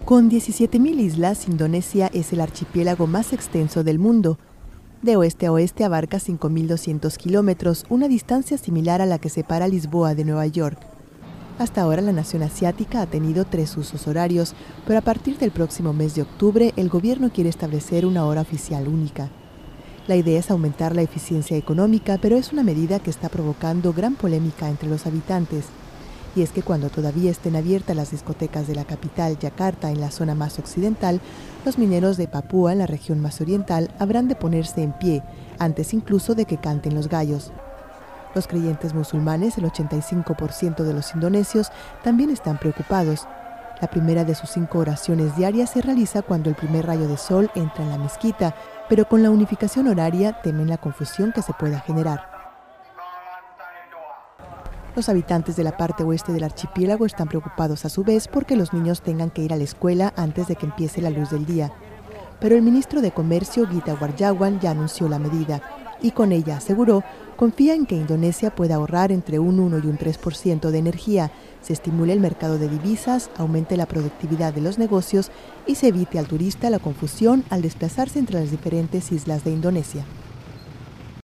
Con 17.000 islas, Indonesia es el archipiélago más extenso del mundo. De oeste a oeste abarca 5.200 kilómetros, una distancia similar a la que separa Lisboa de Nueva York. Hasta ahora la nación asiática ha tenido 3 usos horarios, pero a partir del próximo mes de octubre el gobierno quiere establecer una hora oficial única. La idea es aumentar la eficiencia económica, pero es una medida que está provocando gran polémica entre los habitantes. Y es que cuando todavía estén abiertas las discotecas de la capital, Yakarta, en la zona más occidental, los mineros de Papúa, en la región más oriental, habrán de ponerse en pie, antes incluso de que canten los gallos. Los creyentes musulmanes, el 85% de los indonesios, también están preocupados. La primera de sus 5 oraciones diarias se realiza cuando el primer rayo de sol entra en la mezquita, pero con la unificación horaria temen la confusión que se pueda generar. Los habitantes de la parte oeste del archipiélago están preocupados a su vez porque los niños tengan que ir a la escuela antes de que empiece la luz del día. Pero el ministro de Comercio, Gita Warjawan, ya anunció la medida y con ella aseguró, confía en que Indonesia pueda ahorrar entre un 1 y un 3% de energía, se estimule el mercado de divisas, aumente la productividad de los negocios y se evite al turista la confusión al desplazarse entre las diferentes islas de Indonesia.